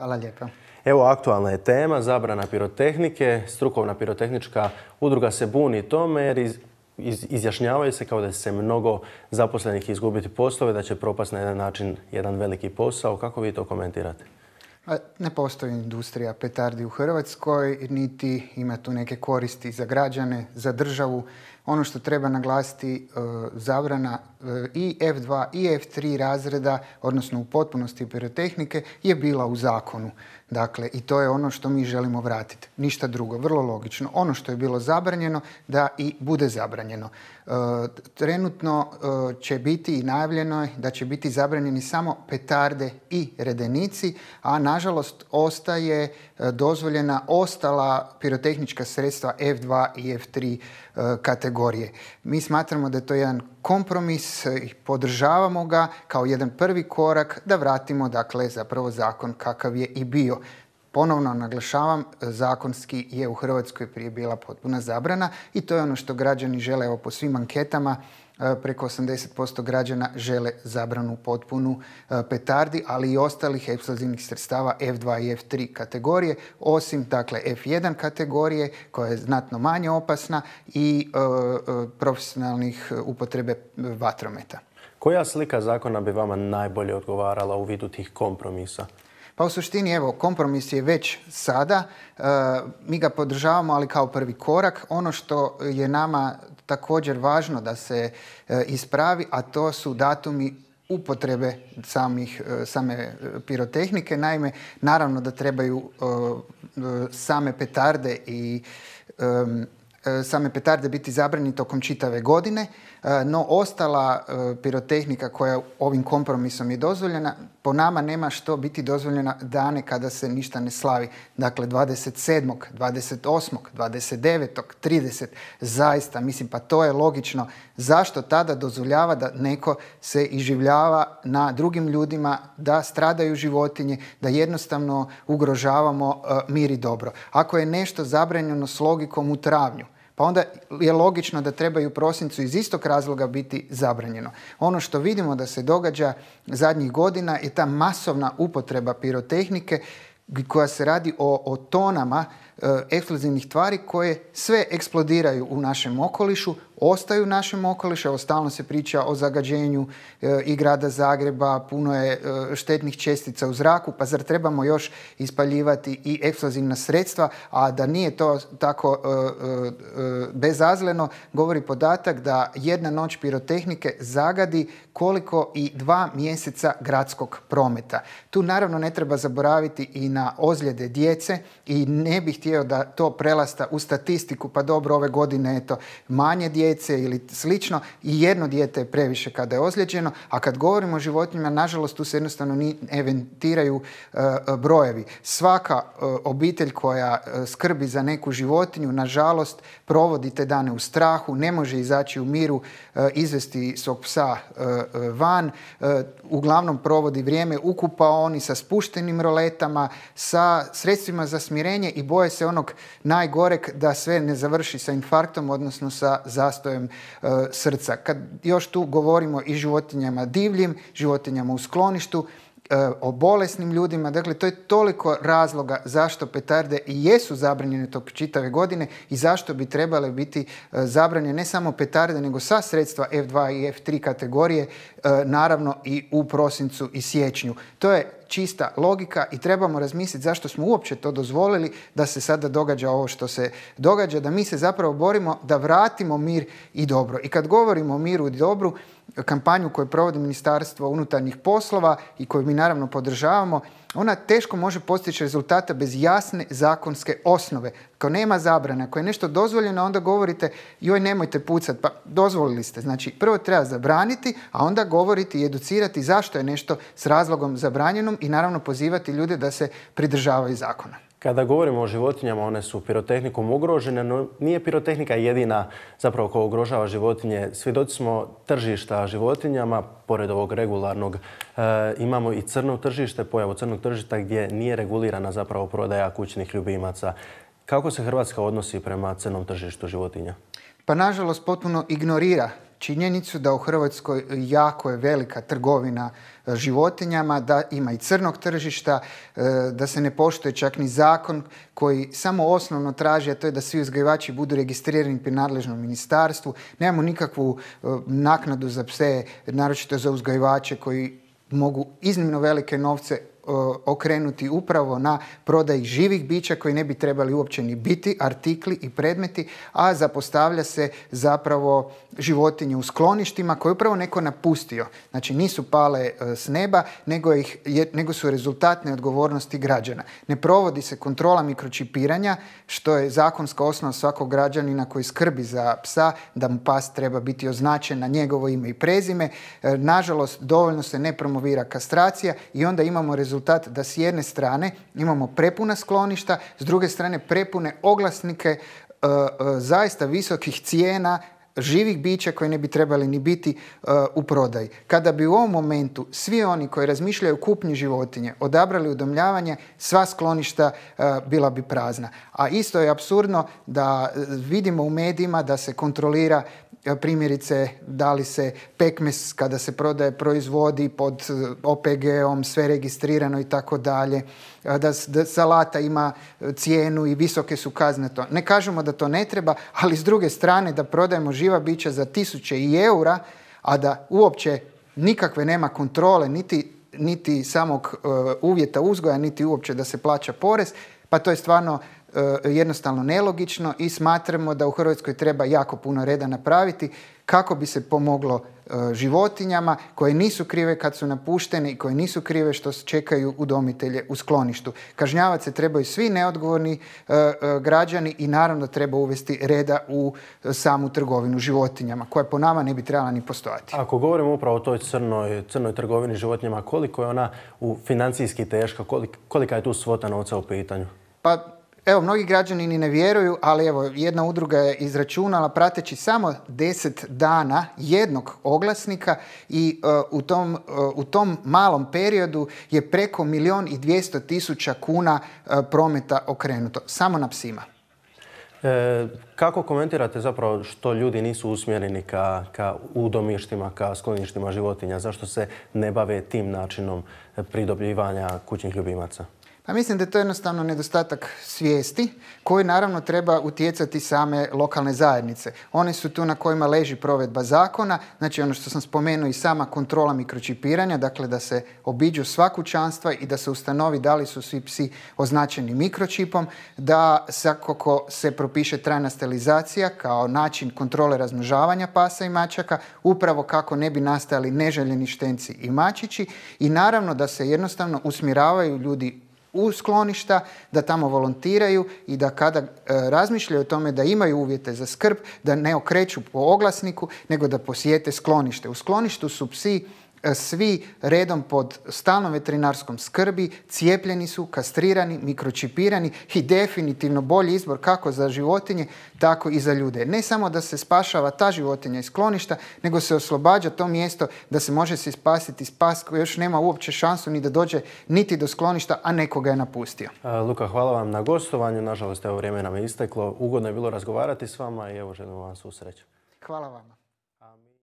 Hvala lijepa. Evo, aktualna je tema, zabrana pirotehnike. Strukovna pirotehnička udruga se buni tome jer izjašnjavaju se kao da će se mnogo zaposlenih izgubiti poslove, da će propasti na jedan način jedan veliki posao. Kako vi to komentirate? Ne postoji industrija petardi u Hrvatskoj, niti ima tu neke koristi za građane, za državu. Ono što treba naglasiti, zabrana i F2 i F3 razreda, odnosno u potpunosti pirotehnike, je bila u zakonu. Dakle, i to je ono što mi želimo vratiti. Ništa drugo, vrlo logično. Ono što je bilo zabranjeno, da i bude zabranjeno. Trenutno će biti i najavljeno je da će biti zabranjeni samo petarde i redenici, a nažalost ostaje dozvoljena ostala pirotehnička sredstva F2 i F3 kategorije. Mi smatramo da je to jedan kompromis i podržavamo ga kao jedan prvi korak da vratimo, dakle, zapravo zakon kakav je i bio. Ponovno naglašavam, zakonski je u Hrvatskoj prije bila potpuna zabrana i to je ono što građani žele. Evo, po svim anketama preko 80% građana žele zabranu potpunu petardi, ali i ostalih eksplozivnih sredstava F2 i F3 kategorije, osim, dakle, F1 kategorije koja je znatno manje opasna i profesionalnih upotrebe vatrometa. Koja slika zakona bi vama najbolje odgovarala u vidu tih kompromisa? Pa u suštini, evo, kompromis je već sada. Mi ga podržavamo, ali kao prvi korak. Ono što je nama također važno da se ispravi, a to su datumi upotrebe same pirotehnike. Naime, naravno da trebaju same petarde biti zabranjene tokom čitave godine, no ostala pirotehnika koja ovim kompromisom je dozvoljena, po nama nema što biti dozvoljena dane kada se ništa ne slavi. Dakle, 27., 28., 29., 30. Zaista, mislim, pa to je logično. Zašto tada dozvoljava da neko se iživljava na drugim ljudima, da stradaju životinje, da jednostavno ugrožavamo mir i dobro? Ako je nešto zabranjeno s logikom u travnju, pa onda je logično da treba i u prosincu iz istog razloga biti zabranjeno. Ono što vidimo da se događa zadnjih godina je ta masovna upotreba pirotehnike koja se radi o tonama eksplozivnih tvari koje sve eksplodiraju u našem okolišu, ostaju u našem okolišu. Evo, stalno se priča o zagađenju i grada Zagreba, puno je štetnih čestica u zraku, pa zar trebamo još ispaljivati i eksplozivna sredstva? A da nije to tako bezazleno, govori podatak da jedna noć pirotehnike zagadi koliko i 2 mjeseca gradskog prometa. Tu naravno ne treba zaboraviti i na ozljede djece i ne bih htio da to prelasta u statistiku, pa dobro, ove godine eto manje djece ili slično, i jedno dijete je previše kada je ozlijeđeno, a kad govorimo o životinjama, nažalost, tu se jednostavno ne evidentiraju brojevi. Svaka obitelj koja skrbi za neku životinju, nažalost, provodi te dane u strahu, ne može izaći u miru, izvesti svog psa van, uglavnom provodi vrijeme u kupaoni sa spuštenim roletama, sa sredstvima za smirenje i boje se onog najgoreg da sve ne završi sa infarktom, odnosno sa zastojem srca. Kad još tu govorimo i životinjama divljim, životinjama u skloništu, o bolesnim ljudima, dakle to je toliko razloga zašto petarde i jesu zabranjene tog čitave godine i zašto bi trebale biti zabranjene ne samo petarde, nego sva sredstva F2 i F3 kategorije, naravno i u prosincu i siječnju. To je čista logika i trebamo razmisliti zašto smo uopće to dozvolili da se sada događa ovo što se događa, da mi se zapravo borimo da vratimo mir i dobro. I kad govorimo o miru i dobru, kampanju koju provodi Ministarstvo unutarnjih poslova i koju mi naravno podržavamo, ona teško može postići rezultate bez jasne zakonske osnove. Ako nema zabrane, ako je nešto dozvoljeno, onda govorite joj nemojte pucati, pa dozvolili ste. Znači prvo treba zabraniti, a onda govoriti i educirati zašto je nešto s razlogom zabranjenom i naravno pozivati ljude da se pridržavaju zakona. Kada govorimo o životinjama, one su pirotehnikom ugrožene, no nije pirotehnika jedina zapravo koja ugrožava životinje. Svjedoci smo tržišta životinjama, pored ovog regularnog, imamo i crno tržište, pojavu crnog tržišta gdje nije regulirana zapravo prodaja kućnih ljubimaca. Kako se Hrvatska odnosi prema crnom tržištu životinja? Pa nažalost potpuno ignorira činjenicu da u Hrvatskoj jako je velika trgovina životinjama, da ima i crnog tržišta, da se ne poštuje čak ni zakon koji samo osnovno traži, a to je da svi uzgajivači budu registrirani pri nadležnom ministarstvu. Nemamo nikakvu naknadu za pse, naročito za uzgajivače koji mogu iznimno velike novce okrenuti upravo na prodaji živih bića koji ne bi trebali uopće ni biti artikli i predmeti, a zapostavlja se zapravo životinje u skloništima koje je upravo neko napustio. Znači nisu pale s neba, nego su rezultat neodgovornosti građana. Ne provodi se kontrola mikročipiranja, što je zakonska osnova svakog građanina koji skrbi za psa, da mu pas treba biti označen na njegovo ime i prezime. Nažalost, dovoljno se ne promovira kastracija i onda imamo rezultat da s jedne strane imamo prepuna skloništa, s druge strane prepune oglasnike zaista visokih cijena živih bića koji ne bi trebali ni biti u prodaji. Kada bi u ovom momentu svi oni koji razmišljaju o kupnji životinje odabrali udomljavanje, sva skloništa bila bi prazna. A isto je apsurdno da vidimo u medijima da se kontrolira primjerice da li se pekmez kada se prodaje proizvodi pod OPG-om, sve registrirano i tako dalje, da salata ima cijenu i visoke su kazne. To. Ne kažemo da to ne treba, ali s druge strane da prodajemo živa bića za 1000 eura, a da uopće nikakve nema kontrole, niti samog uvjeta uzgoja, niti uopće da se plaća porez, pa to je stvarno jednostavno nelogično i smatramo da u Hrvatskoj treba jako puno reda napraviti kako bi se pomoglo životinjama koje nisu krive kad su napuštene i koje nisu krive što čekaju udomitelje u skloništu. Kažnjavati se trebaju svi neodgovorni građani i naravno treba uvesti reda u samu trgovinu životinjama koja po nama ne bi trebala ni postojati. Ako govorimo upravo o toj crnoj trgovini životinjama, koliko je ona financijski teška, kolika je tu svota novca u pitanju? Pa evo, mnogi građani ni ne vjeruju, ali evo, jedna udruga je izračunala prateći samo 10 dana jednog oglasnika i u tom malom periodu je preko 1.200.000 kuna prometa okrenuto, samo na psima. Kako komentirate zapravo što ljudi nisu usmjereni ka udomištima, ka skloništima životinja? Zašto se ne bave tim načinom pridobivanja kućnih ljubimaca? Pa mislim da je to jednostavno nedostatak svijesti koji naravno treba utjecati same lokalne zajednice. One su tu na kojima leži provedba zakona, znači ono što sam spomenuo i sama kontrola mikročipiranja, dakle da se obiđu sva kućanstva i da se ustanovi da li su svi psi označeni mikročipom, da svakako se propiše trajna sterilizacija kao način kontrole razmnožavanja pasa i mačaka, upravo kako ne bi nastajali neželjeni štenci i mačići i naravno da se jednostavno usmjeravaju ljudi u skloništa, da tamo volontiraju i da kada razmišljaju o tome da imaju uvjete za skrb, da ne okreću po oglasniku, nego da posjete sklonište. U skloništu su psi svi redom pod stalnom veterinarskom skrbi, cijepljeni su, kastrirani, mikročipirani i definitivno bolji izbor kako za životinje, tako i za ljude. Ne samo da se spašava ta životinja iz skloništa, nego se oslobađa to mjesto da se može se spasiti spas koji još nema uopće šansu ni da dođe niti do skloništa, a nekoga je napustio. Luka, hvala vam na gostovanju. Nažalost, evo vrijeme nam je isteklo. Ugodno je bilo razgovarati s vama i evo želim vam svu sreću. Hvala vama.